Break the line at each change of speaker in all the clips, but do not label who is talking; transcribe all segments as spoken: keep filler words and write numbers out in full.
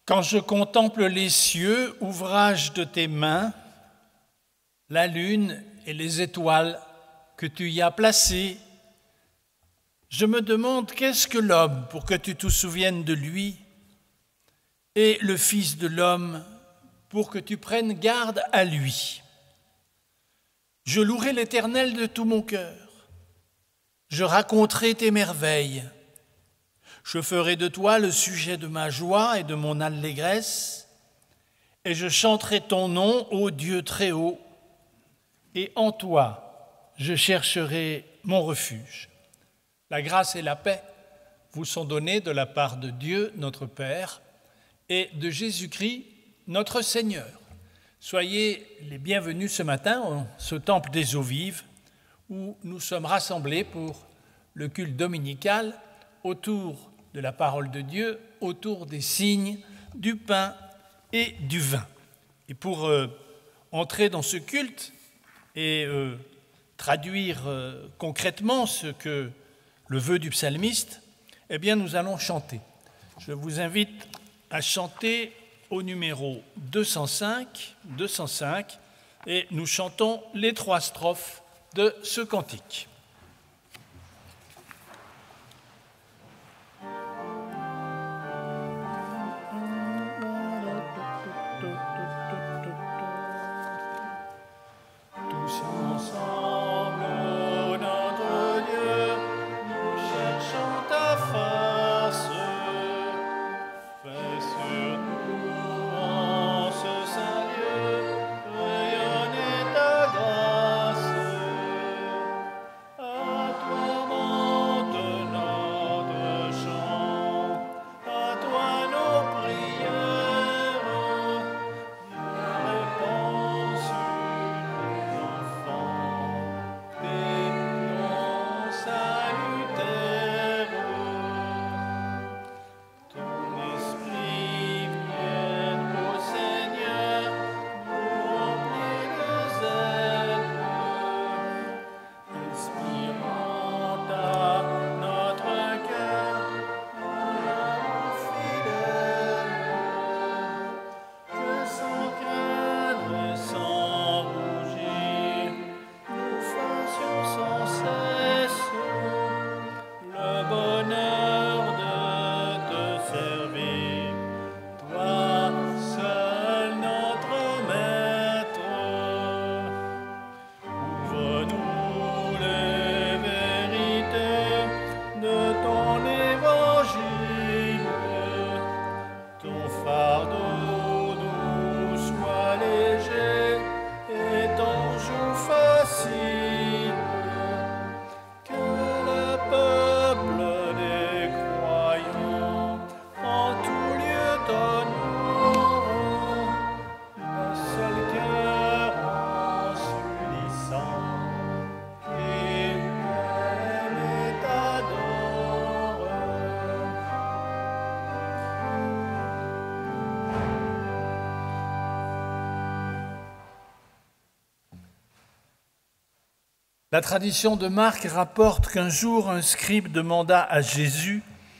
Quand je contemple les cieux, ouvrage de tes mains, la lune et les étoiles que tu y as placées, je me demande qu'est-ce que l'homme pour que tu te souviennes de lui et le Fils de l'homme pour que tu prennes garde à lui. Je louerai l'Éternel de tout mon cœur. Je raconterai tes merveilles. Je ferai de toi le sujet de ma joie et de mon allégresse, et je chanterai ton nom, ô Dieu très haut, et en toi je chercherai mon refuge. La grâce et la paix vous sont données de la part de Dieu, notre Père, et de Jésus-Christ, notre Seigneur. Soyez les bienvenus ce matin en ce temple des eaux vives où nous sommes rassemblés pour le culte dominical autour de la parole de Dieu, autour des signes, du pain et du vin. Et pour euh, entrer dans ce culte et euh, traduire euh, concrètement ce que le vœu du psalmiste, eh bien nous allons chanter. Je vous invite à chanter au numéro deux cent cinq, deux cent cinq, et nous chantons les trois strophes de ce cantique. La tradition de Marc rapporte qu'un jour, un scribe demanda à Jésus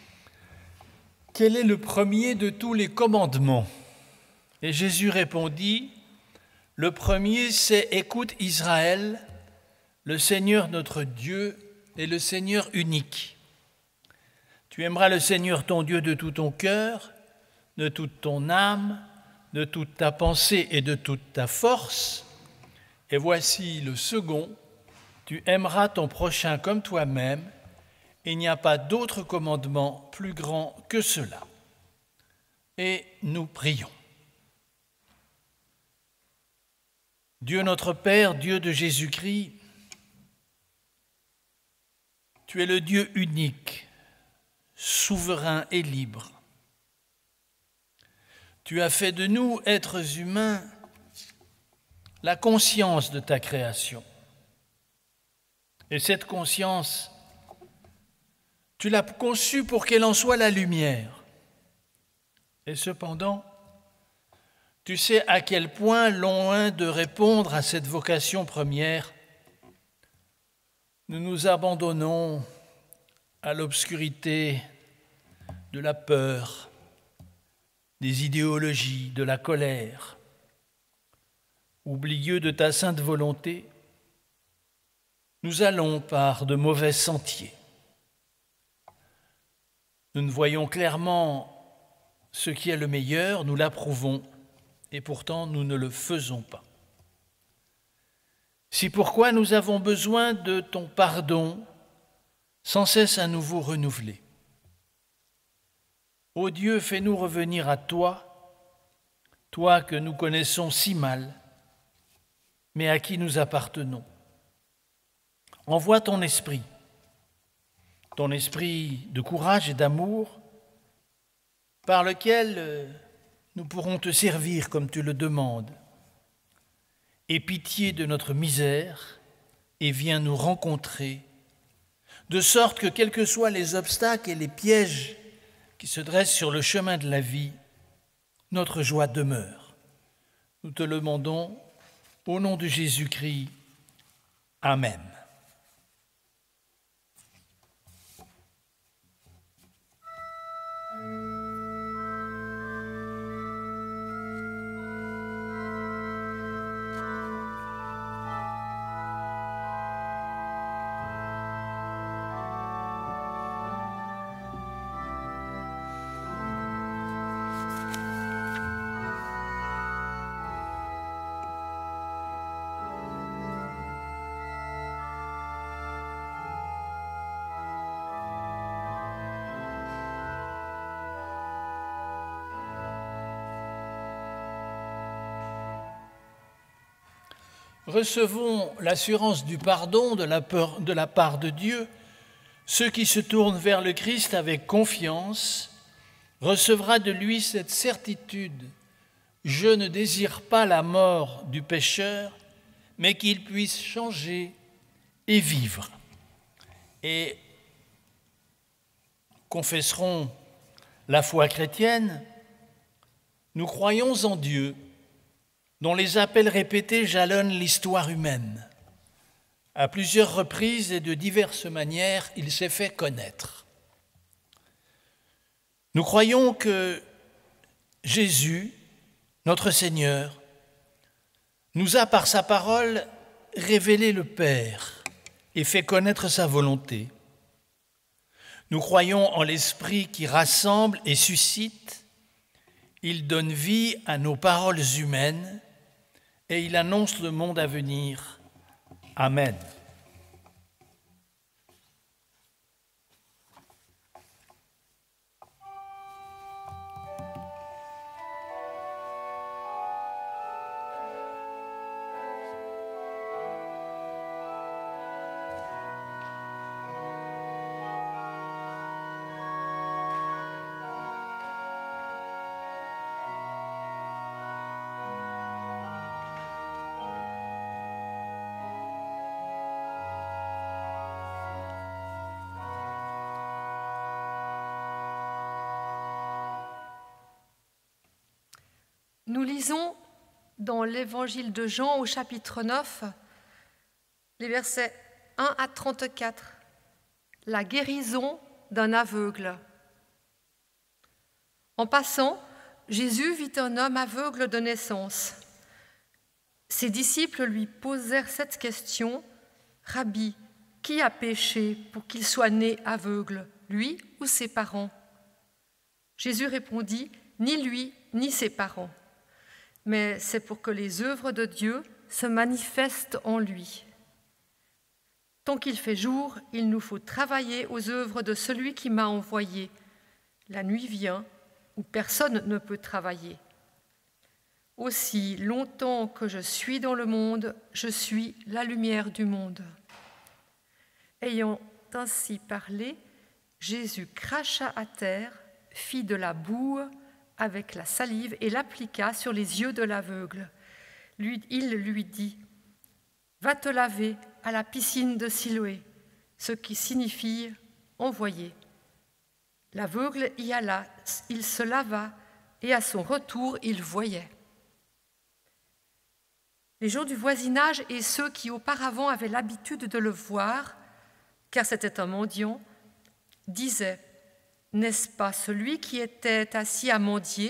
« Quel est le premier de tous les commandements ?» Et Jésus répondit « Le premier, c'est « Écoute Israël, le Seigneur notre Dieu est le Seigneur unique. Tu aimeras le Seigneur ton Dieu de tout ton cœur, de toute ton âme, de toute ta pensée et de toute ta force. Et voici le second, tu aimeras ton prochain comme toi-même. Il n'y a pas d'autre commandement plus grand que cela. » Et nous prions. Dieu notre Père, Dieu de Jésus-Christ, tu es le Dieu unique, souverain et libre. Tu as fait de nous, êtres humains, la conscience de ta création. Et cette conscience, tu l'as conçue pour qu'elle en soit la lumière. Et cependant, tu sais à quel point, loin de répondre à cette vocation première, nous nous abandonnons à l'obscurité de la peur, des idéologies, de la colère. Oublieux de ta sainte volonté, nous allons par de mauvais sentiers. Nous ne voyons clairement ce qui est le meilleur, nous l'approuvons, et pourtant nous ne le faisons pas. C'est pourquoi nous avons besoin de ton pardon, sans cesse à nouveau renouvelé. Ô Dieu, fais-nous revenir à toi, toi que nous connaissons si mal, mais à qui nous appartenons. Envoie ton esprit, ton esprit de courage et d'amour, par lequel nous pourrons te servir comme tu le demandes. Aie pitié de notre misère et viens nous rencontrer, de sorte que, quels que soient les obstacles et les pièges qui se dressent sur le chemin de la vie, notre joie demeure. Nous te le demandons au nom de Jésus-Christ. Amen. Recevons l'assurance du pardon de la, peur, de la part de Dieu. Ceux qui se tournent vers le Christ avec confiance recevra de lui cette certitude. Je ne désire pas la mort du pécheur, mais qu'il puisse changer et vivre. Et confesserons la foi chrétienne. Nous croyons en Dieu, dont les appels répétés jalonnent l'histoire humaine. À plusieurs reprises et de diverses manières, il s'est fait connaître. Nous croyons que Jésus, notre Seigneur, nous a par sa parole révélé le Père et fait connaître sa volonté. Nous croyons en l'Esprit qui rassemble et suscite. Il donne vie à nos paroles humaines et il annonce le monde à venir. Amen.
Nous lisons dans l'Évangile de Jean au chapitre neuf, les versets un à trente-quatre, la guérison d'un aveugle. En passant, Jésus vit un homme aveugle de naissance. Ses disciples lui posèrent cette question, « Rabbi, qui a péché pour qu'il soit né aveugle, lui ou ses parents ?» Jésus répondit, « Ni lui, ni ses parents. Mais c'est pour que les œuvres de Dieu se manifestent en lui. Tant qu'il fait jour, il nous faut travailler aux œuvres de celui qui m'a envoyé. La nuit vient où personne ne peut travailler. Aussi longtemps que je suis dans le monde, je suis la lumière du monde. » Ayant ainsi parlé, Jésus cracha à terre, fit de la boue avec la salive et l'appliqua sur les yeux de l'aveugle. Lui, il lui dit « Va te laver à la piscine de Siloé », ce qui signifie « envoyer ». L'aveugle y alla, il se lava et à son retour, il voyait. Les gens du voisinage et ceux qui auparavant avaient l'habitude de le voir, car c'était un mendiant, disaient « N'est-ce pas celui qui était assis à mendier ?»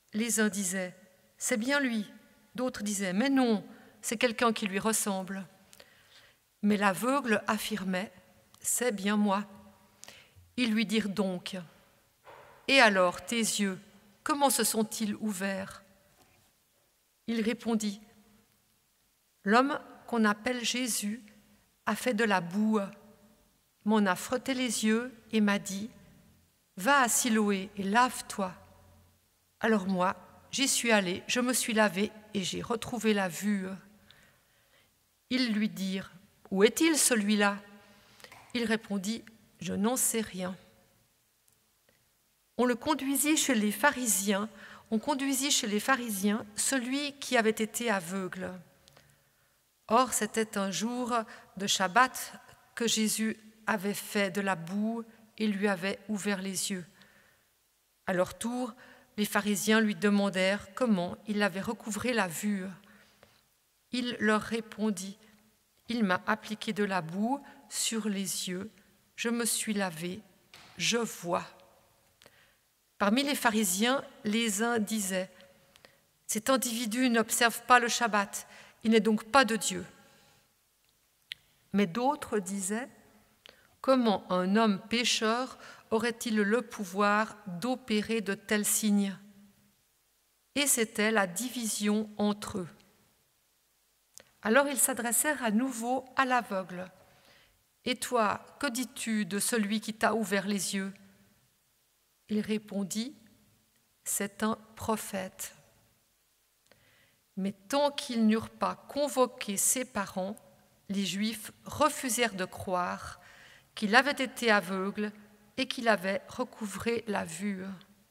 Les uns disaient « C'est bien lui », d'autres disaient « Mais non, c'est quelqu'un qui lui ressemble ». Mais l'aveugle affirmait « C'est bien moi ». Ils lui dirent donc « Et alors, tes yeux, comment se sont-ils ouverts ?» Il répondit « L'homme qu'on appelle Jésus a fait de la boue, m'en a frotté les yeux et m'a dit « Va à Siloé et lave-toi ». Alors moi, j'y suis allé, je me suis lavé et j'ai retrouvé la vue. Ils lui dirent « Où est-il celui-là » Il répondit « Je n'en sais rien ». On le conduisit chez les pharisiens, on conduisit chez les pharisiens celui qui avait été aveugle. Or, c'était un jour de Shabbat que Jésus avait fait de la boue et lui avait ouvert les yeux. À leur tour, les pharisiens lui demandèrent comment il avait recouvré la vue. Il leur répondit « Il m'a appliqué de la boue sur les yeux, je me suis lavé, je vois. » Parmi les pharisiens, les uns disaient « Cet individu n'observe pas le Shabbat, il n'est donc pas de Dieu. » Mais d'autres disaient « Comment un homme pécheur aurait-il le pouvoir d'opérer de tels signes ?» Et c'était la division entre eux. Alors ils s'adressèrent à nouveau à l'aveugle. « Et toi, que dis-tu de celui qui t'a ouvert les yeux ?» Il répondit « C'est un prophète. » Mais tant qu'ils n'eurent pas convoqué ses parents, les Juifs refusèrent de croire qu'il avait été aveugle et qu'il avait recouvré la vue.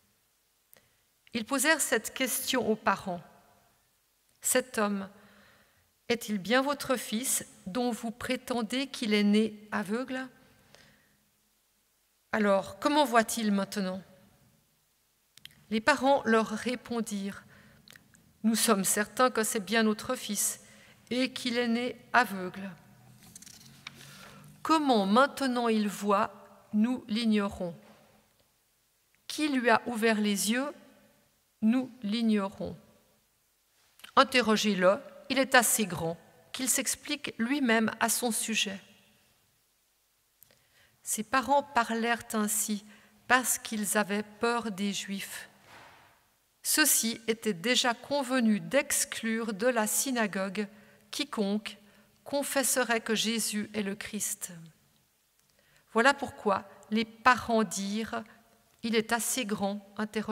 Ils posèrent cette question aux parents. « Cet homme, est-il bien votre fils dont vous prétendez qu'il est né aveugle ? Alors, comment voit-il maintenant ?» Les parents leur répondirent « Nous sommes certains que c'est bien notre fils et qu'il est né aveugle. Comment maintenant il voit, nous l'ignorons. Qui lui a ouvert les yeux, nous l'ignorons. Interrogez-le, il est assez grand qu'il s'explique lui-même à son sujet. » Ses parents parlèrent ainsi parce qu'ils avaient peur des Juifs. Ceux-ci étaient déjà convenus d'exclure de la synagogue quiconque confesserait que Jésus est le Christ. Voilà pourquoi les parents dirent « Il est assez grand, interrogez-le. »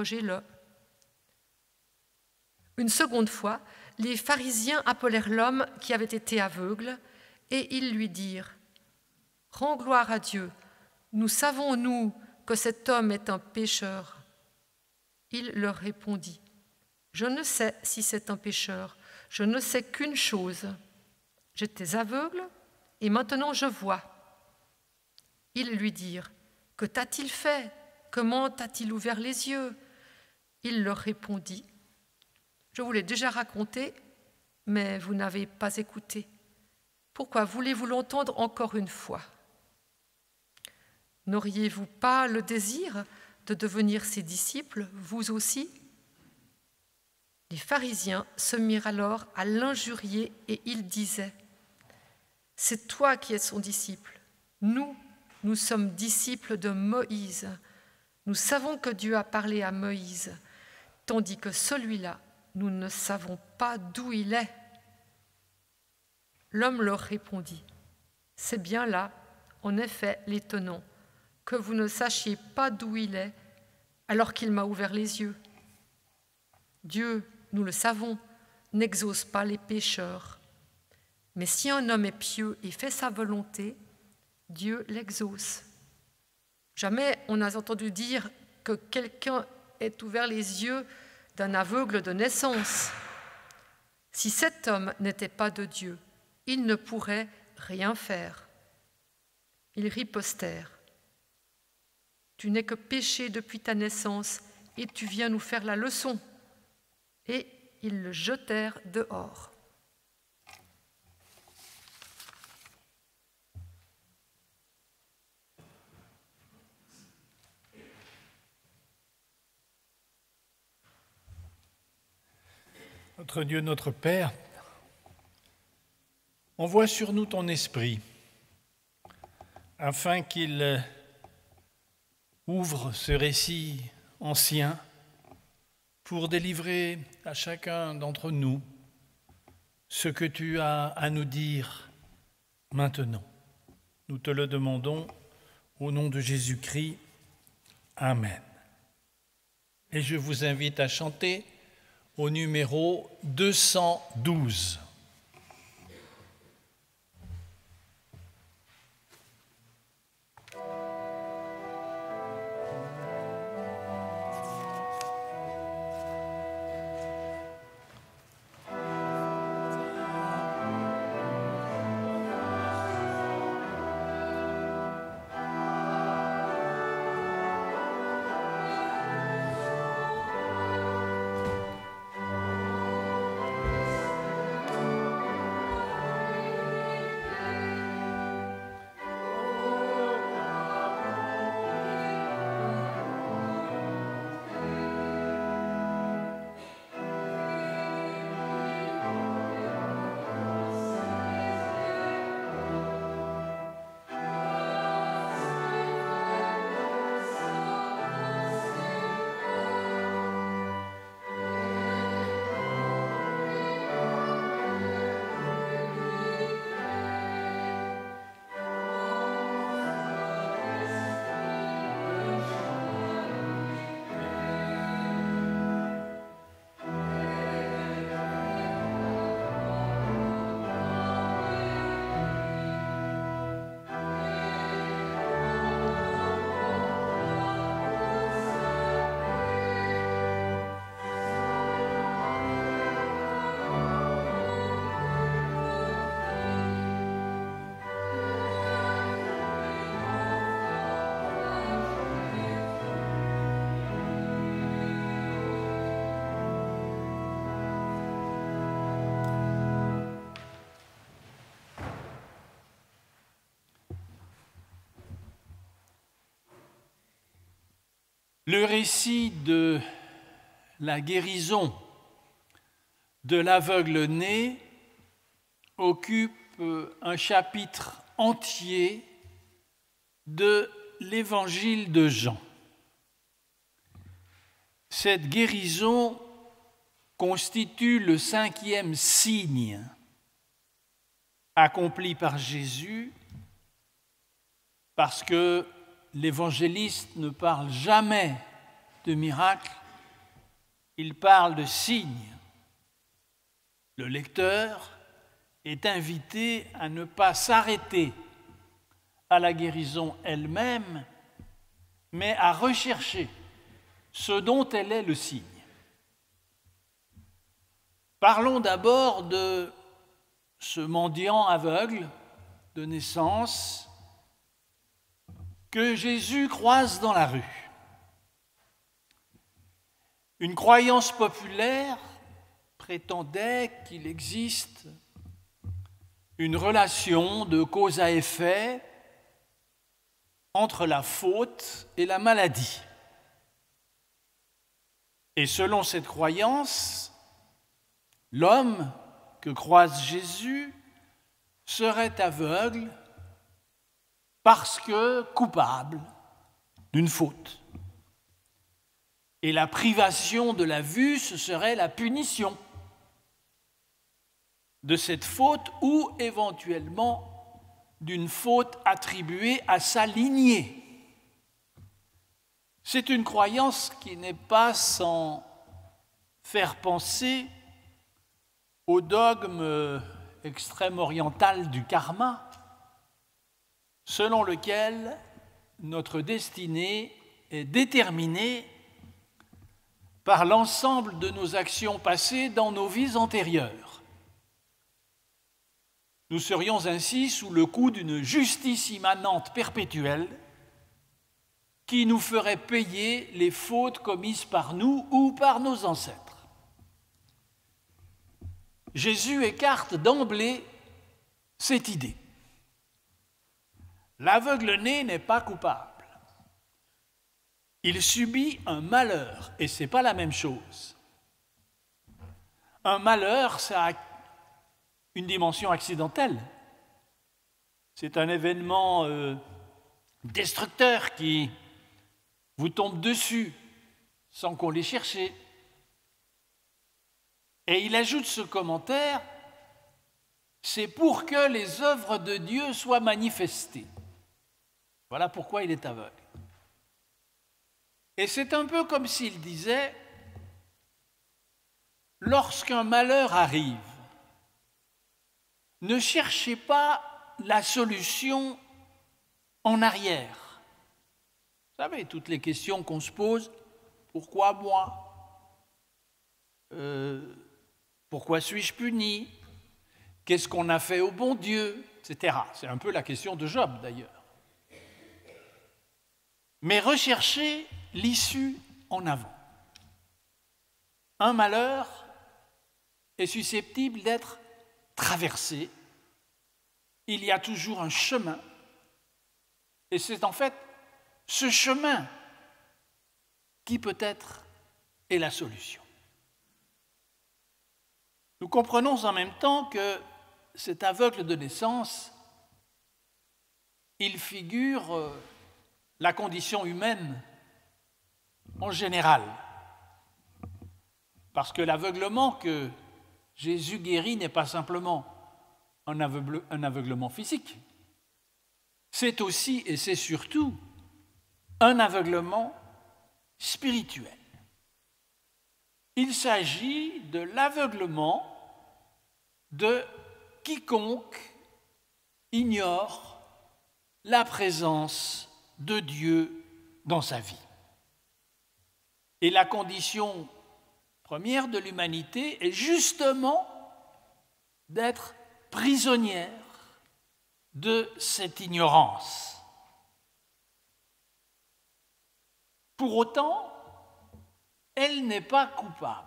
Une seconde fois, les pharisiens appelèrent l'homme qui avait été aveugle et ils lui dirent « Rends gloire à Dieu, nous savons, nous, que cet homme est un pécheur. » Il leur répondit « Je ne sais si c'est un pécheur, je ne sais qu'une chose. J'étais aveugle et maintenant je vois. » Ils lui dirent « Que t'a-t-il fait? Comment t'a-t-il ouvert les yeux ?» Il leur répondit « Je vous l'ai déjà raconté, mais vous n'avez pas écouté. Pourquoi voulez-vous l'entendre encore une fois? N'auriez-vous pas le désir de devenir ses disciples, vous aussi ?» Les pharisiens se mirent alors à l'injurier et ils disaient « C'est toi qui es son disciple. Nous, nous sommes disciples de Moïse. Nous savons que Dieu a parlé à Moïse, tandis que celui-là, nous ne savons pas d'où il est. » L'homme leur répondit « C'est bien là, en effet, l'étonnant, que vous ne sachiez pas d'où il est, alors qu'il m'a ouvert les yeux. Dieu, nous le savons, n'exauce pas les pécheurs. Mais si un homme est pieux et fait sa volonté, Dieu l'exauce. Jamais on n'a entendu dire que quelqu'un ait ouvert les yeux d'un aveugle de naissance. Si cet homme n'était pas de Dieu, il ne pourrait rien faire. » Ils ripostèrent. « Tu n'es que péché depuis ta naissance et tu viens nous faire la leçon. » Et ils le jetèrent dehors.
Notre Dieu, notre Père, envoie sur nous ton esprit, afin qu'il ouvre ce récit ancien pour délivrer à chacun d'entre nous ce que tu as à nous dire maintenant. Nous te le demandons au nom de Jésus-Christ. Amen. Et je vous invite à chanter au numéro deux cent douze. Le récit de la guérison de l'aveugle-né occupe un chapitre entier de l'évangile de Jean. Cette guérison constitue le cinquième signe accompli par Jésus, parce que l'évangéliste ne parle jamais de miracles, il parle de signes. Le lecteur est invité à ne pas s'arrêter à la guérison elle-même, mais à rechercher ce dont elle est le signe. Parlons d'abord de ce mendiant aveugle de naissance que Jésus croise dans la rue. Une croyance populaire prétendait qu'il existe une relation de cause à effet entre la faute et la maladie. Et selon cette croyance, l'homme que croise Jésus serait aveugle parce que coupable d'une faute. Et la privation de la vue, ce serait la punition de cette faute ou éventuellement d'une faute attribuée à sa lignée. C'est une croyance qui n'est pas sans faire penser au dogme extrême-oriental du karma, selon lequel notre destinée est déterminée par l'ensemble de nos actions passées dans nos vies antérieures. Nous serions ainsi sous le coup d'une justice immanente perpétuelle qui nous ferait payer les fautes commises par nous ou par nos ancêtres. Jésus écarte d'emblée cette idée. L'aveugle-né n'est pas coupable. Il subit un malheur, et ce n'est pas la même chose. un malheur, ça a une dimension accidentelle. C'est un événement euh, destructeur qui vous tombe dessus sans qu'on l'ait cherché. Et il ajoute ce commentaire, c'est pour que les œuvres de Dieu soient manifestées. Voilà pourquoi il est aveugle. Et c'est un peu comme s'il disait, lorsqu'un malheur arrive, ne cherchez pas la solution en arrière. Vous savez, toutes les questions qu'on se pose, pourquoi moi ? euh, Pourquoi suis-je puni ? Qu'est-ce qu'on a fait au bon Dieu ? et cetera. C'est un peu la question de Job d'ailleurs. Mais recherchez l'issue en avant. Un malheur est susceptible d'être traversé. Il y a toujours un chemin. Et c'est en fait ce chemin qui peut-être est la solution. Nous comprenons en même temps que cet aveugle de naissance, il figure euh, la condition humaine en général. Parce que l'aveuglement que Jésus guérit n'est pas simplement un, aveugle, un aveuglement physique, c'est aussi et c'est surtout un aveuglement spirituel. Il s'agit de l'aveuglement de quiconque ignore la présence de Dieu dans sa vie. Et la condition première de l'humanité est justement d'être prisonnière de cette ignorance. Pour autant, elle n'est pas coupable.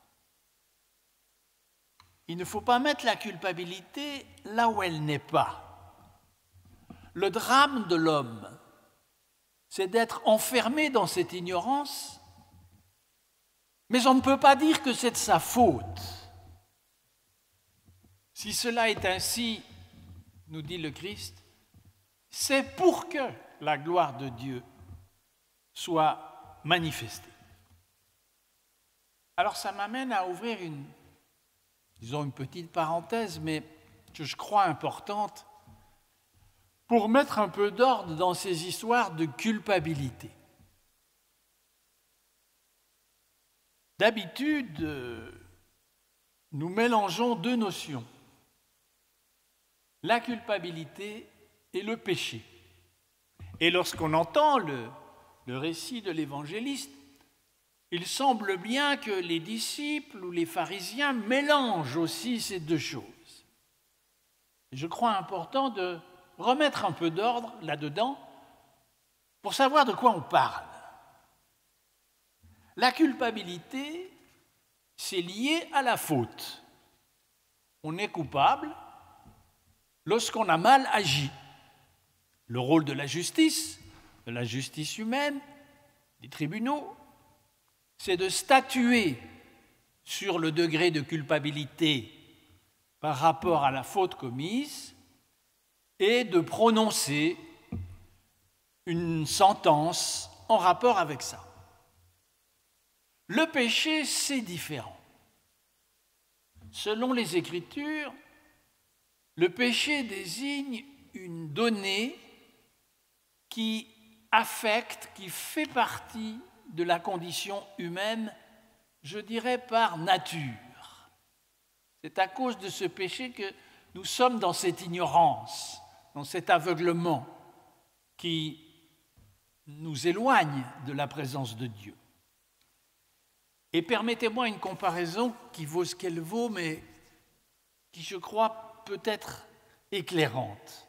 Il ne faut pas mettre la culpabilité là où elle n'est pas. Le drame de l'homme, c'est d'être enfermé dans cette ignorance, mais on ne peut pas dire que c'est de sa faute. Si cela est ainsi, nous dit le Christ, c'est pour que la gloire de Dieu soit manifestée. Alors ça m'amène à ouvrir une, disons une petite parenthèse, mais que je crois importante, pour mettre un peu d'ordre dans ces histoires de culpabilité. D'habitude, nous mélangeons deux notions, la culpabilité et le péché. Et lorsqu'on entend le, le récit de l'évangéliste, il semble bien que les disciples ou les pharisiens mélangent aussi ces deux choses. Je crois important de remettre un peu d'ordre là-dedans pour savoir de quoi on parle. La culpabilité, c'est lié à la faute. On est coupable lorsqu'on a mal agi. Le rôle de la justice, de la justice humaine, des tribunaux, c'est de statuer sur le degré de culpabilité par rapport à la faute commise et de prononcer une sentence en rapport avec ça. Le péché, c'est différent. Selon les Écritures, le péché désigne une donnée qui affecte, qui fait partie de la condition humaine, je dirais par nature. C'est à cause de ce péché que nous sommes dans cette ignorance, dans cet aveuglement qui nous éloigne de la présence de Dieu. Et permettez-moi une comparaison qui vaut ce qu'elle vaut, mais qui, je crois, peut être éclairante.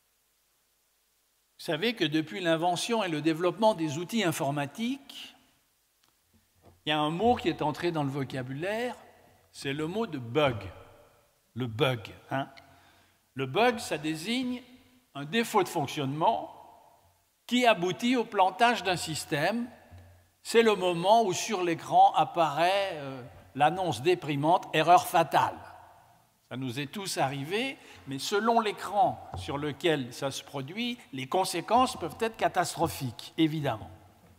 Vous savez que depuis l'invention et le développement des outils informatiques, il y a un mot qui est entré dans le vocabulaire, c'est le mot de bug. Le bug. Hein? Le bug, ça désigne un défaut de fonctionnement qui aboutit au plantage d'un système. C'est le moment où sur l'écran apparaît euh, l'annonce déprimante « erreur fatale ». Ça nous est tous arrivé, mais selon l'écran sur lequel ça se produit, les conséquences peuvent être catastrophiques, évidemment.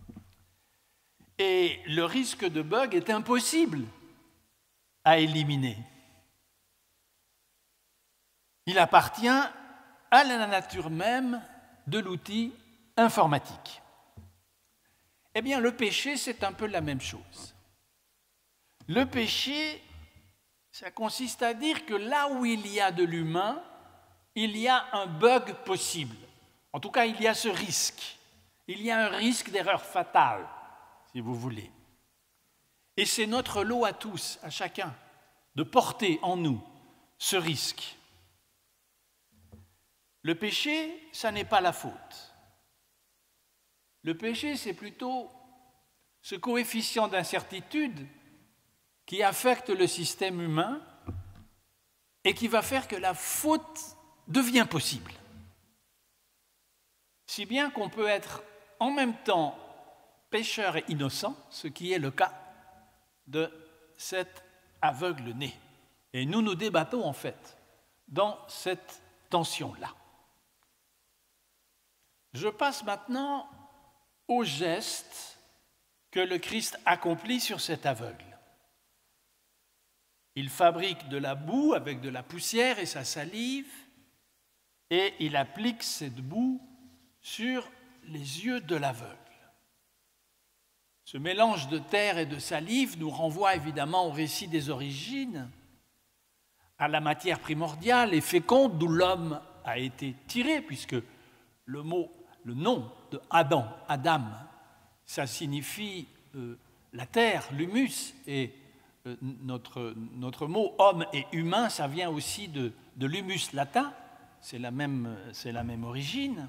Et le risque de bug est impossible à éliminer. Il appartient à la nature même de l'outil informatique. Eh bien, le péché, c'est un peu la même chose. Le péché, ça consiste à dire que là où il y a de l'humain, il y a un bug possible. En tout cas, il y a ce risque. Il y a un risque d'erreur fatale, si vous voulez. Et c'est notre lot à tous, à chacun, de porter en nous ce risque. Le péché, ça n'est pas la faute. Le péché, c'est plutôt ce coefficient d'incertitude qui affecte le système humain et qui va faire que la faute devient possible. Si bien qu'on peut être en même temps pécheur et innocent, ce qui est le cas de cet aveugle-né. Et nous nous débattons en fait dans cette tension-là. Je passe maintenant au geste que le Christ accomplit sur cet aveugle. Il fabrique de la boue avec de la poussière et sa salive, et il applique cette boue sur les yeux de l'aveugle. Ce mélange de terre et de salive nous renvoie évidemment au récit des origines, à la matière primordiale et féconde d'où l'homme a été tiré, puisque le mot, le nom de Adam, Adam, ça signifie euh, la terre, l'humus, et euh, notre, notre mot homme et humain, ça vient aussi de, de l'humus latin, c'est la même, c'est la même origine.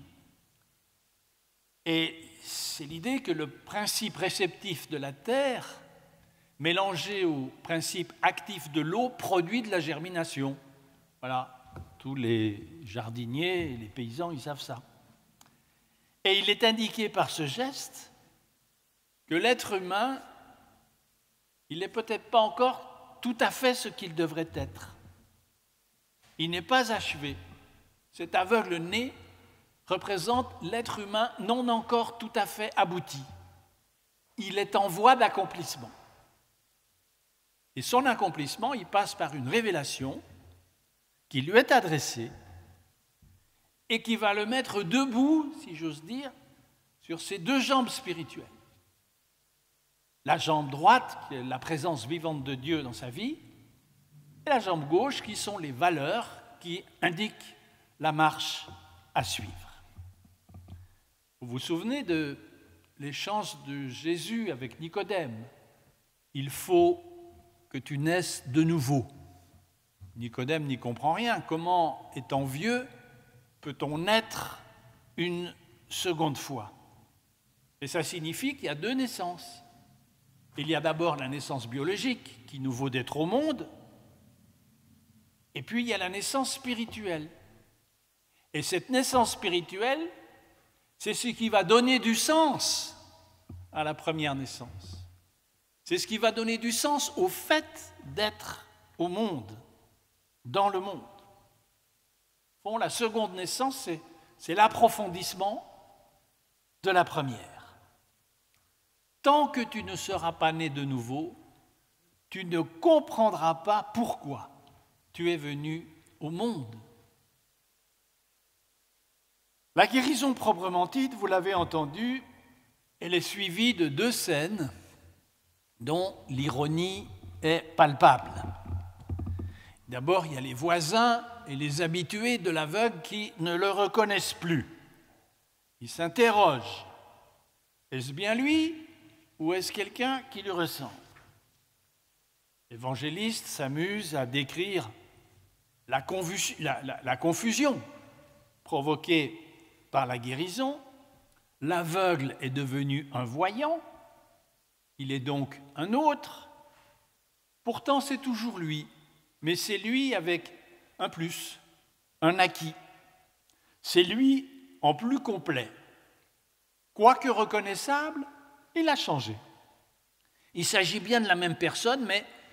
Et c'est l'idée que le principe réceptif de la terre, mélangé au principe actif de l'eau, produit de la germination. Voilà, tous les jardiniers et les paysans, ils savent ça. Et il est indiqué par ce geste que l'être humain, il n'est peut-être pas encore tout à fait ce qu'il devrait être. Il n'est pas achevé. Cet aveugle-né représente l'être humain non encore tout à fait abouti. Il est en voie d'accomplissement. Et son accomplissement, il passe par une révélation qui lui est adressée et qui va le mettre debout, si j'ose dire, sur ses deux jambes spirituelles. La jambe droite, qui est la présence vivante de Dieu dans sa vie, et la jambe gauche, qui sont les valeurs qui indiquent la marche à suivre. Vous vous souvenez de l'échange de Jésus avec Nicodème. Il faut que tu naisses de nouveau. Nicodème n'y comprend rien. Comment, étant vieux, peut-on naître une seconde fois? Et ça signifie qu'il y a deux naissances. Il y a d'abord la naissance biologique, qui nous vaut d'être au monde, et puis il y a la naissance spirituelle. Et cette naissance spirituelle, c'est ce qui va donner du sens à la première naissance. C'est ce qui va donner du sens au fait d'être au monde, dans le monde. Bon, la seconde naissance, c'est, c'est l'approfondissement de la première. Tant que tu ne seras pas né de nouveau, tu ne comprendras pas pourquoi tu es venu au monde. La guérison proprement dite, vous l'avez entendu, elle est suivie de deux scènes dont l'ironie est palpable. D'abord, il y a les voisins et les habitués de l'aveugle qui ne le reconnaissent plus. Ils s'interrogent. Est-ce bien lui ou est-ce quelqu'un qui lui ressemble? L'évangéliste s'amuse à décrire la, confusion, la, la, la confusion provoquée par la guérison. L'aveugle est devenu un voyant, il est donc un autre. Pourtant, c'est toujours lui, mais c'est lui avec un plus, un acquis. C'est lui en plus complet. Quoique reconnaissable, il a changé. Il s'agit bien de la même personne, mais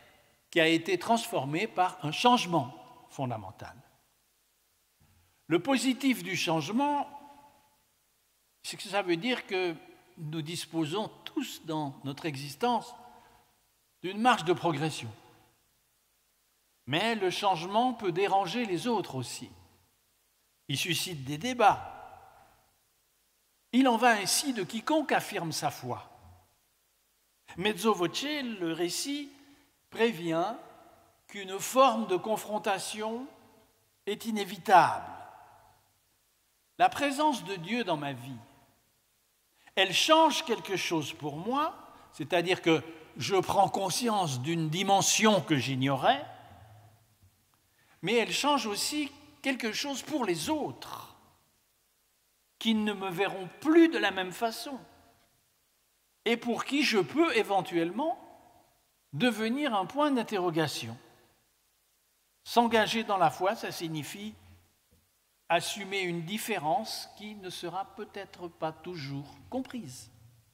qui a été transformé par un changement fondamental. Le positif du changement, c'est que ça veut dire que nous disposons tous dans notre existence d'une marge de progression. Mais le changement peut déranger les autres aussi. Il suscite des débats. Il en va ainsi de quiconque affirme sa foi. Mezzo voce, le récit prévient qu'une forme de confrontation est inévitable. La présence de Dieu dans ma vie, elle change quelque chose pour moi, c'est-à-dire que je prends conscience d'une dimension que j'ignorais, mais elle change aussi quelque chose pour les autres, qui ne me verront plus de la même façon, et pour qui je peux éventuellement devenir un point d'interrogation. S'engager dans la foi, ça signifie assumer une différence qui ne sera peut-être pas toujours comprise.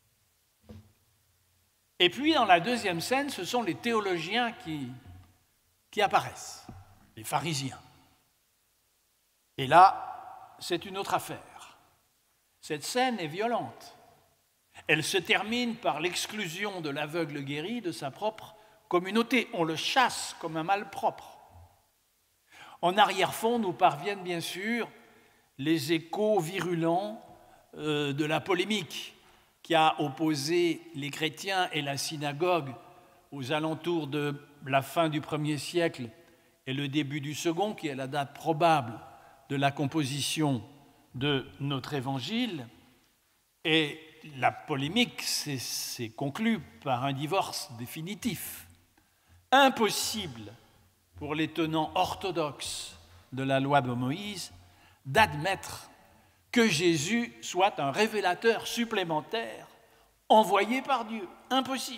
Et puis, dans la deuxième scène, ce sont les théologiens qui, qui apparaissent, les pharisiens. Et là, c'est une autre affaire. Cette scène est violente. Elle se termine par l'exclusion de l'aveugle guéri de sa propre communauté. On le chasse comme un malpropre. En arrière-fond, nous parviennent bien sûr les échos virulents euh, de la polémique qui a opposé les chrétiens et la synagogue aux alentours de la fin du premier siècle et le début du second, qui est la date probable de la composition de notre évangile. Et la polémique s'est conclue par un divorce définitif. Impossible pour les tenants orthodoxes de la loi de Moïse d'admettre que Jésus soit un révélateur supplémentaire envoyé par Dieu. Impossible.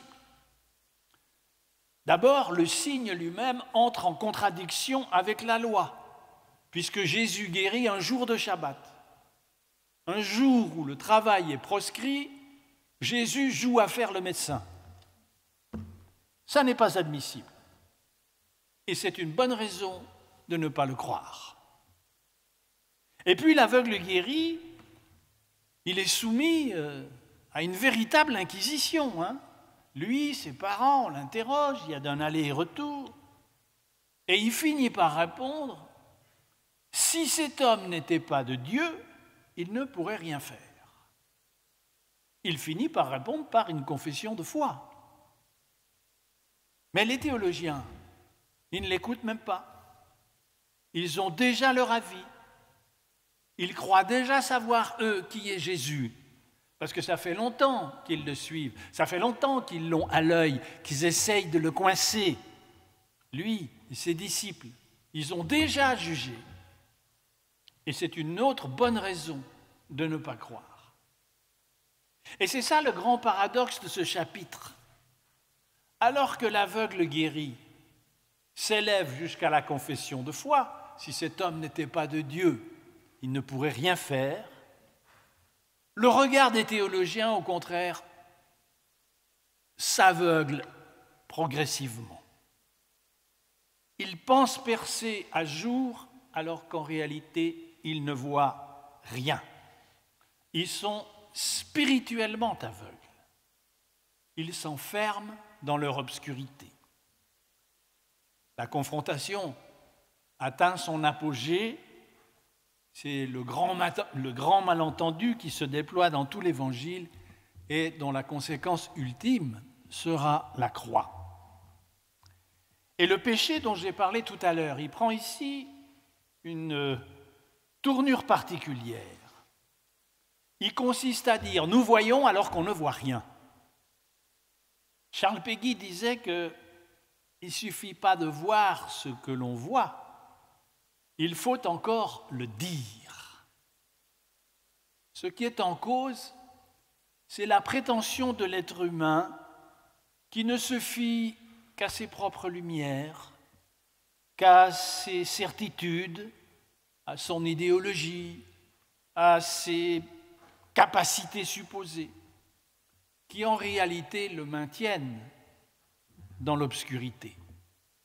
D'abord, le signe lui-même entre en contradiction avec la loi, puisque Jésus guérit un jour de Shabbat. Un jour où le travail est proscrit, Jésus joue à faire le médecin. Ça n'est pas admissible. Et c'est une bonne raison de ne pas le croire. Et puis l'aveugle guéri, il est soumis à une véritable inquisition. Hein. Lui, ses parents l'interrogent, il y a d'un aller et retour. Et il finit par répondre, « Si cet homme n'était pas de Dieu, il ne pourrait rien faire. » Il finit par répondre par une confession de foi. Mais les théologiens, ils ne l'écoutent même pas. Ils ont déjà leur avis. Ils croient déjà savoir, eux, qui est Jésus. Parce que ça fait longtemps qu'ils le suivent. Ça fait longtemps qu'ils l'ont à l'œil, qu'ils essayent de le coincer. Lui et ses disciples, ils ont déjà jugé. Et c'est une autre bonne raison de ne pas croire. Et c'est ça le grand paradoxe de ce chapitre. Alors que l'aveugle guéri s'élève jusqu'à la confession de foi, si cet homme n'était pas de Dieu, il ne pourrait rien faire, le regard des théologiens, au contraire, s'aveugle progressivement. Ils pensent percer à jour alors qu'en réalité, ils ne voient rien. Ils sont spirituellement aveugles. Ils s'enferment dans leur obscurité. La confrontation atteint son apogée. C'est le grand, le grand malentendu qui se déploie dans tout l'Évangile et dont la conséquence ultime sera la croix. Et le péché dont j'ai parlé tout à l'heure, il prend ici une tournure particulière. Il consiste à dire « nous voyons alors qu'on ne voit rien ». Charles Péguy disait qu'il ne suffit pas de voir ce que l'on voit, il faut encore le dire. Ce qui est en cause, c'est la prétention de l'être humain qui ne se fie qu'à ses propres lumières, qu'à ses certitudes, à son idéologie, à ses capacités supposées, qui en réalité le maintiennent dans l'obscurité.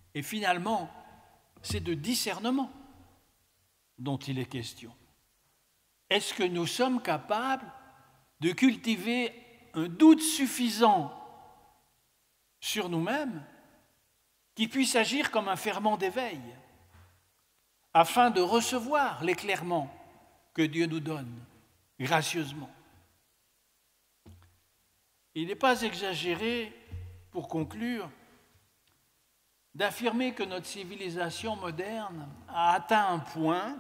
Et finalement, c'est de discernement dont il est question. Est-ce que nous sommes capables de cultiver un doute suffisant sur nous-mêmes qui puisse agir comme un ferment d'éveil afin de recevoir l'éclairement que Dieu nous donne gracieusement? Il n'est pas exagéré, pour conclure, d'affirmer que notre civilisation moderne a atteint un point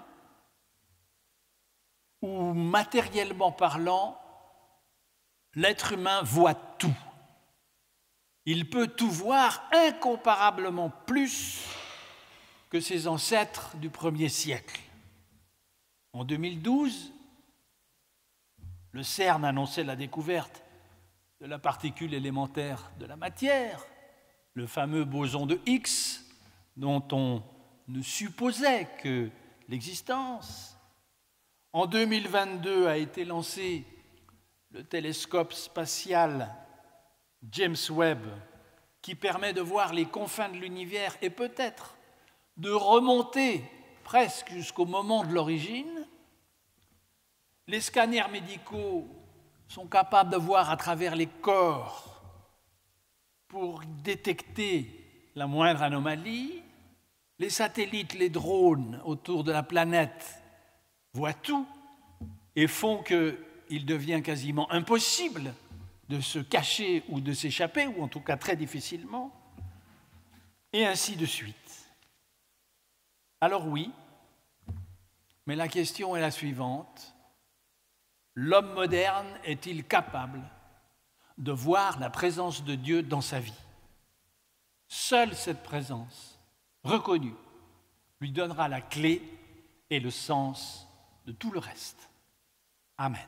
où, matériellement parlant, l'être humain voit tout. Il peut tout voir incomparablement plus que ses ancêtres du premier siècle. En deux mille douze, le CERN annonçait la découverte de la particule élémentaire de la matière, le fameux boson de Higgs, dont on ne supposait que l'existence. En deux mille vingt-deux a été lancé le télescope spatial James Webb, qui permet de voir les confins de l'univers et peut-être de remonter presque jusqu'au moment de l'origine. Les scanners médicaux sont capables de voir à travers les corps pour détecter la moindre anomalie. Les satellites, les drones autour de la planète voient tout et font qu'il devient quasiment impossible de se cacher ou de s'échapper, ou en tout cas très difficilement, et ainsi de suite. Alors oui, mais la question est la suivante. L'homme moderne est-il capable de voir la présence de Dieu dans sa vie? Seule cette présence, reconnue, lui donnera la clé et le sens de tout le reste. Amen.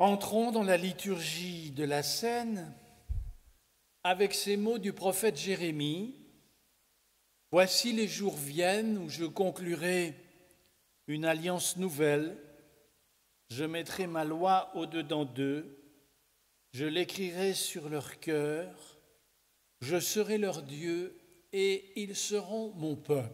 Entrons dans la liturgie de la scène avec ces mots du prophète Jérémie. « Voici les jours viennent où je conclurai une alliance nouvelle. Je mettrai ma loi au-dedans d'eux. Je l'écrirai sur leur cœur. Je serai leur Dieu et ils seront mon peuple. »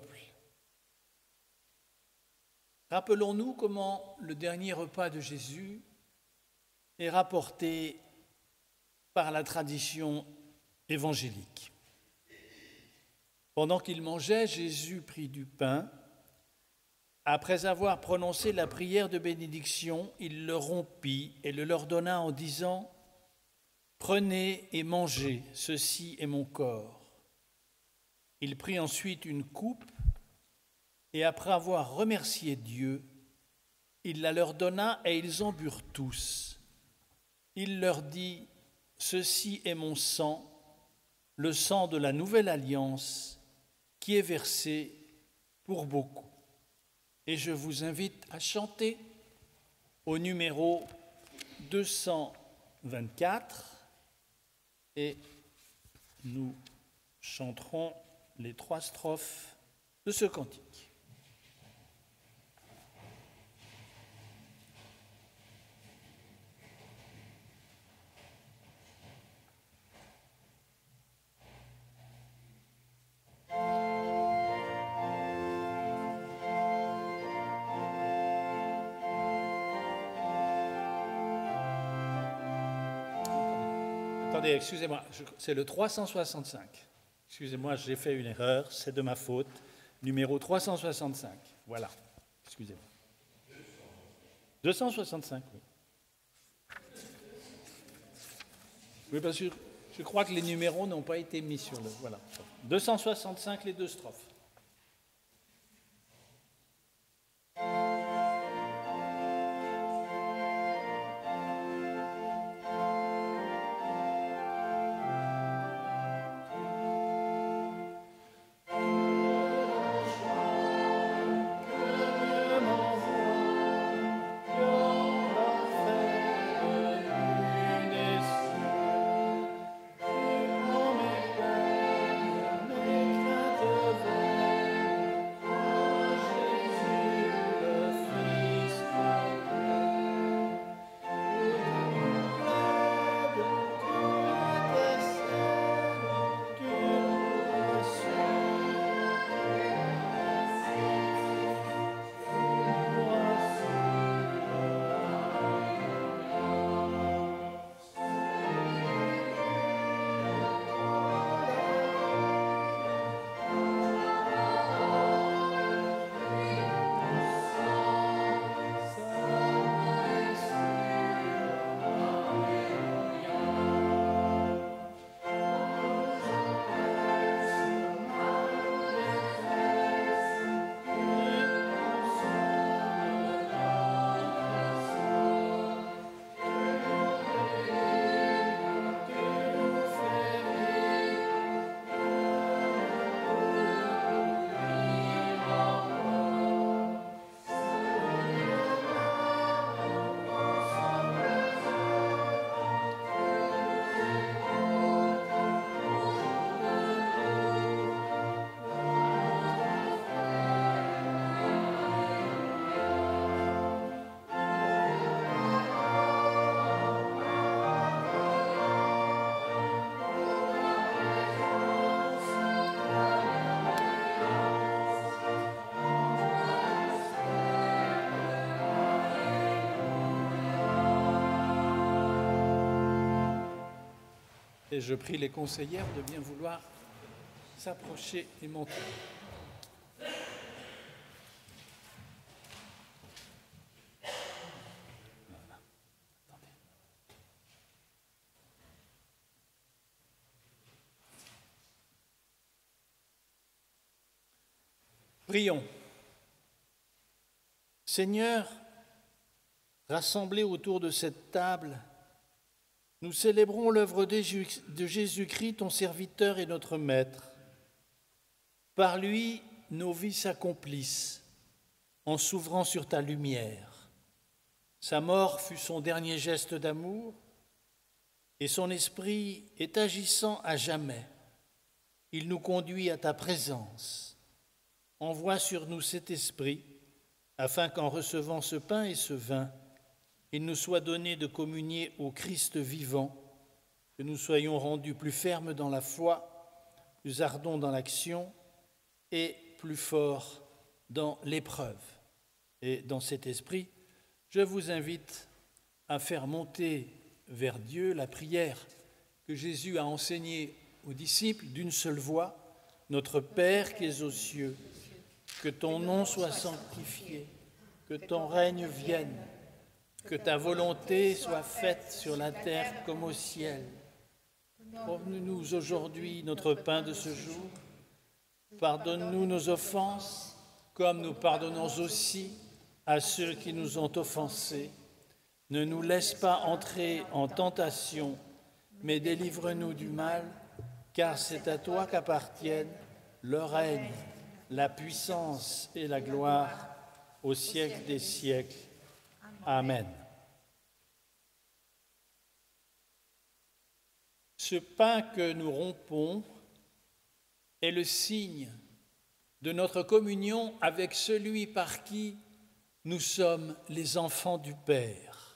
Rappelons-nous comment le dernier repas de Jésus est rapporté par la tradition évangélique. Pendant qu'il mangeait, Jésus prit du pain. Après avoir prononcé la prière de bénédiction, il le rompit et le leur donna en disant « Prenez et mangez, ceci est mon corps. » Il prit ensuite une coupe et après avoir remercié Dieu, il la leur donna et ils en burent tous. Il leur dit « Ceci est mon sang, le sang de la nouvelle alliance qui est versé pour beaucoup. » Et je vous invite à chanter au numéro deux cent vingt-quatre et nous chanterons les trois strophes de ce cantique. Attendez, excusez-moi, c'est le trois cent soixante-cinq. Excusez-moi, j'ai fait une erreur, c'est de ma faute. Numéro trois cent soixante-cinq, voilà, excusez-moi. deux cent soixante-cinq, oui. Oui, parce que je crois que les numéros n'ont pas été mis sur le... Voilà. deux cent soixante-cinq, les deux strophes. Et je prie les conseillères de bien vouloir s'approcher et monter. Voilà. Attendez. Prions. Seigneur, rassemblés autour de cette table, nous célébrons l'œuvre de Jésus-Christ, ton serviteur et notre Maître. Par lui, nos vies s'accomplissent en s'ouvrant sur ta lumière. Sa mort fut son dernier geste d'amour, et son esprit est agissant à jamais. Il nous conduit à ta présence. Envoie sur nous cet esprit, afin qu'en recevant ce pain et ce vin, il nous soit donné de communier au Christ vivant, que nous soyons rendus plus fermes dans la foi, plus ardents dans l'action et plus forts dans l'épreuve. Et dans cet esprit, je vous invite à faire monter vers Dieu la prière que Jésus a enseignée aux disciples d'une seule voix. Notre Père qui es aux cieux, que ton nom soit sanctifié, que ton règne vienne, que ta volonté soit faite sur la terre comme au ciel. Donne-nous aujourd'hui notre pain de ce jour. Pardonne-nous nos offenses, comme nous pardonnons aussi à ceux qui nous ont offensés. Ne nous laisse pas entrer en tentation, mais délivre-nous du mal, car c'est à toi qu'appartiennent le règne, la puissance et la gloire au siècle des siècles. Amen. Ce pain que nous rompons est le signe de notre communion avec celui par qui nous sommes les enfants du Père.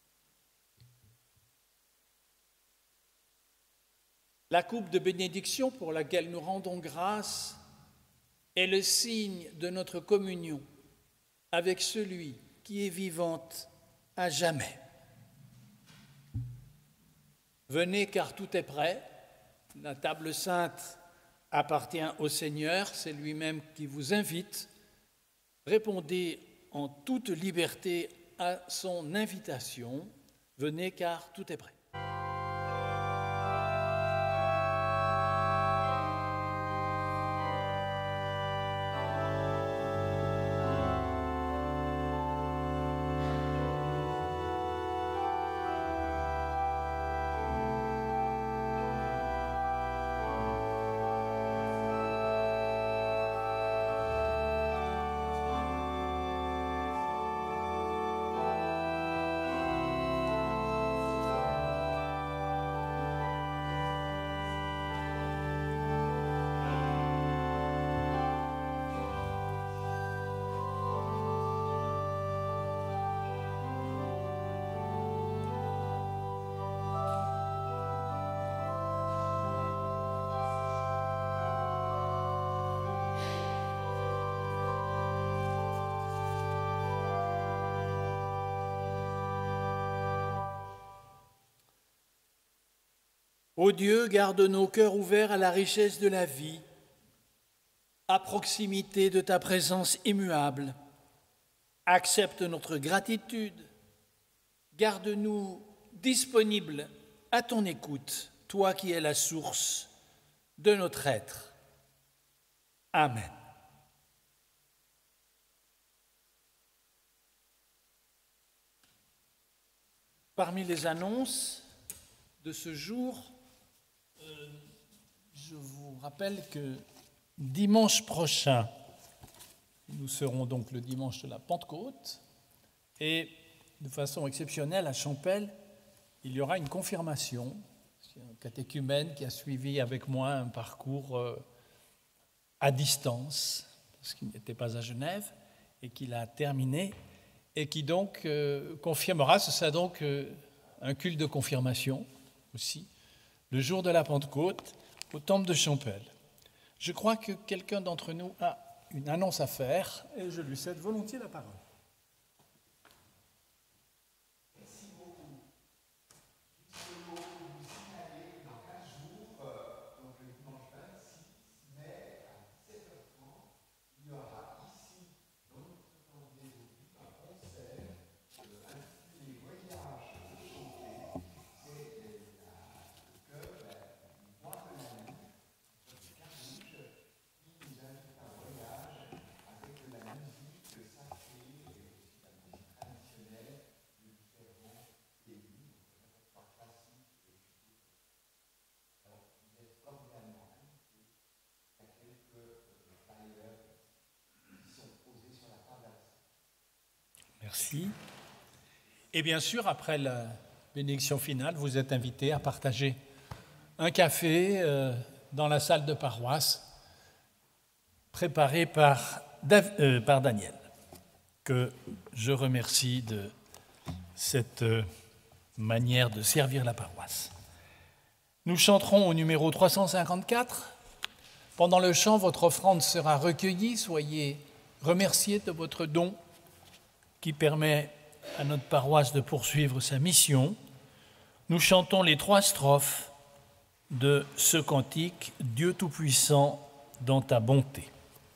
La coupe de bénédiction pour laquelle nous rendons grâce est le signe de notre communion avec celui qui est vivant à jamais. Venez car tout est prêt, la table sainte appartient au Seigneur, c'est lui-même qui vous invite. Répondez en toute liberté à son invitation. Venez car tout est prêt. Ô Dieu, garde nos cœurs ouverts à la richesse de la vie, à proximité de ta présence immuable. Accepte notre gratitude, garde-nous disponibles à ton écoute, toi qui es la source de notre être. Amen. Parmi les annonces de ce jour, euh, je vous rappelle que dimanche prochain, nous serons donc le dimanche de la Pentecôte, et de façon exceptionnelle à Champel, il y aura une confirmation. C'est un catéchumène qui a suivi avec moi un parcours euh, à distance, parce qu'il n'était pas à Genève, et qu'il a terminé, et qui donc euh, confirmera, ce sera donc euh, un culte de confirmation aussi, le jour de la Pentecôte, au temple de Champel. Je crois que quelqu'un d'entre nous a une annonce à faire, et je lui cède volontiers la parole.
Merci beaucoup. Juste pour vous signaler que dans quinze jours, euh, donc le dimanche vingt-six mai à dix-sept heures trente, il y aura ici, dans notre rendez-vous, un concert euh, intitulé Voyage chanté. C'est euh, le chœur du Bois de la Nuit, sur Carouge, qui nous invite à un voyage avec de la musique sacrée et aussi de la musique traditionnelle de différents pays, donc à la fois classique et puis. Alors, vous êtes cordialement invités. Il y a quelques euh, tailleurs qui sont posés sur la table.
Merci. Et bien sûr, après la bénédiction finale, vous êtes invités à partager un café euh, dans la salle de paroisse préparée par, Dav- euh, par Daniel, que je remercie de cette euh, manière de servir la paroisse. Nous chanterons au numéro trois cent cinquante-quatre. Pendant le chant, votre offrande sera recueillie. Soyez remerciés de votre don qui permet à notre paroisse de poursuivre sa mission. Nous chantons les trois strophes de ce cantique « Dieu Tout-Puissant dans ta bonté ».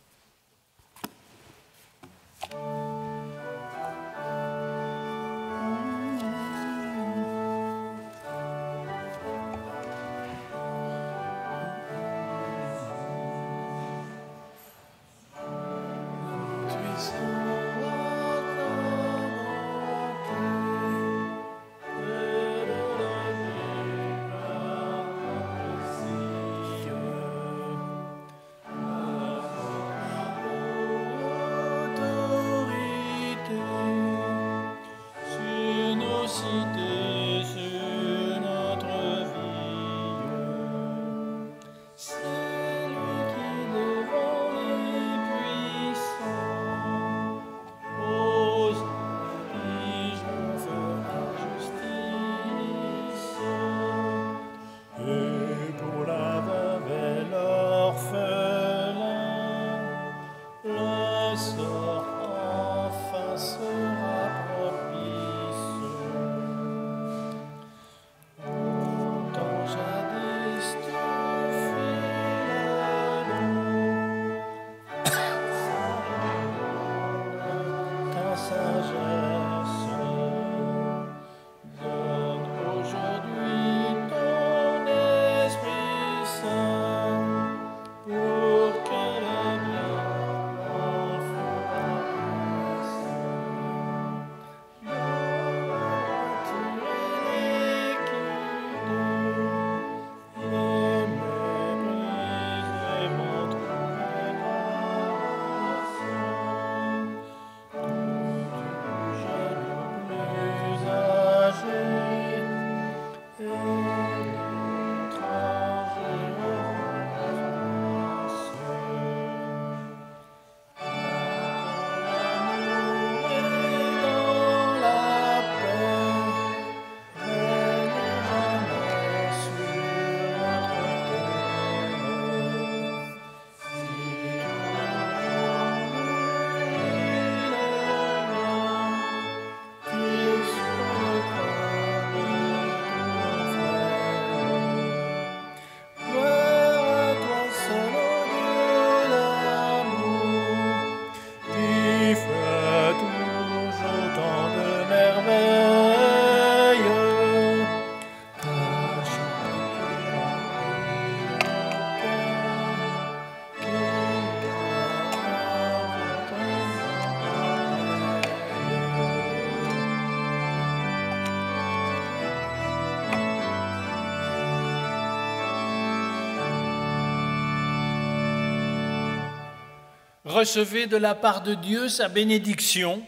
Recevez de la part de Dieu sa bénédiction.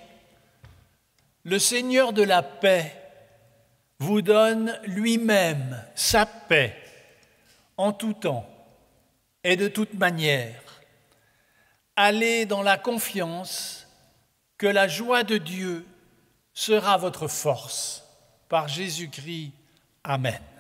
Le Seigneur de la paix vous donne lui-même sa paix en tout temps et de toute manière. Allez dans la confiance que la joie de Dieu sera votre force. Par Jésus-Christ. Amen.